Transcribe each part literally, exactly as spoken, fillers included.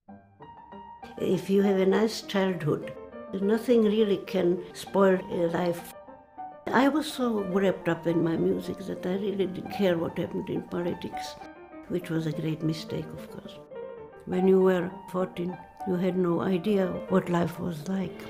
If you have a nice childhood, nothing really can spoil a life. I was so wrapped up in my music that I really didn't care what happened in politics, which was a great mistake, of course. When you were fourteen, you had no idea what life was like.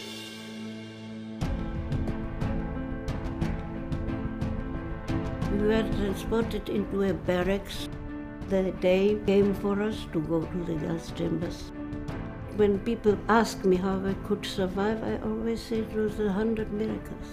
We were transported into a barracks. The day came for us to go to the gas chambers. When people ask me how I could survive, I always say it was a hundred miracles.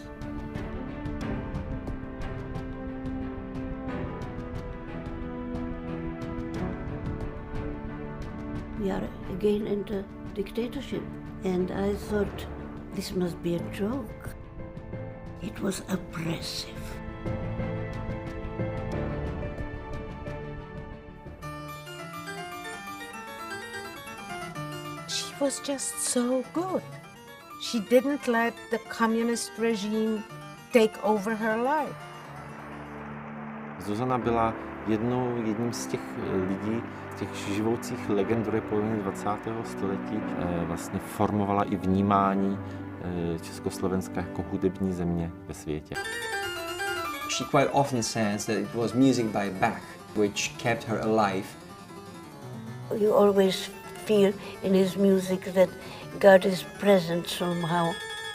We are again into dictatorship, and I thought this must be a joke. It was oppressive. She was just so good. She didn't let the communist regime take over her life. Zuzana byla jednou, jedním z těch lidí, z těch živoucích legend druhé poloviny dvacátého století. Vlastně formovala i vnímání Československa jako hudební země ve světě. She quite often says that it was music by Bach which kept her alive. You always feel in his music that God is present somehow.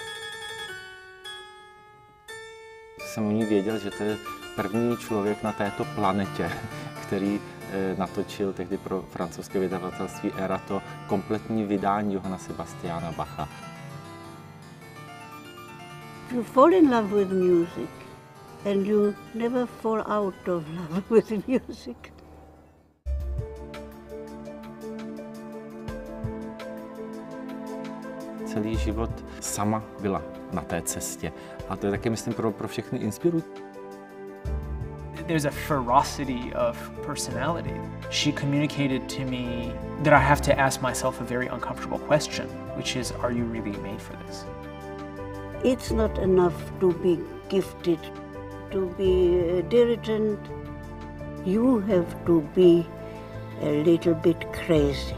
Jsem o ní věděl, že to je první člověk na této planetě, který eh, natočil tehdy pro francouzské vydavatelství Erato kompletní vydání Johanna Sebastiana Bacha. You fall in love with music and you never fall out of love with music. Celý život sama byla na té cestě. A to je také, myslím, pro, pro všechny inspirující. There's a ferocity of personality. She communicated to me that I have to ask myself a very uncomfortable question, which is, are you really made for this? It's not enough to be gifted, to be a dirigent. You have to be a little bit crazy.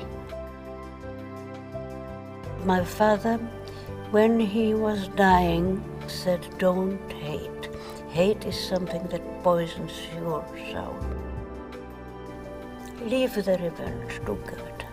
My father, when he was dying, said, don't hate. Hate is something that poisons your soul. Leave the revenge to God.